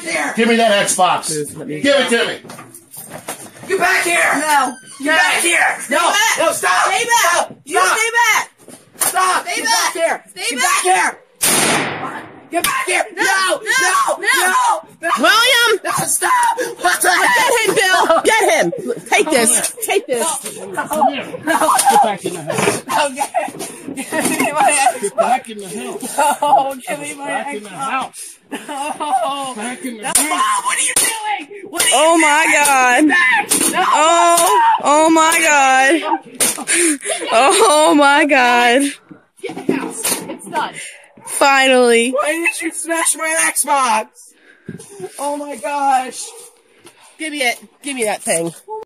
here! Give me that Xbox. Give it to me. Get back here! No. Get back here! No! No, stop! Stay back! Stop! You stay back! Stop! Stay Get back! here! Stay Get back! back here! Get back here! No! William! No! Stop! What the heck? Get him, Bill! Get him! Take this! Take this! Come here. Get back in the house. Okay. Give me my Xbox. Get back in the house. No, give me my Back in the Xbox. house. No. Back in the No, house. Mom, what are you doing? What are you Oh my doing? God! Back. No. Oh my God! Oh my God! Get the house. It's done. Finally! Why did you smash my Xbox? Oh my gosh. Give me it. Give me that thing.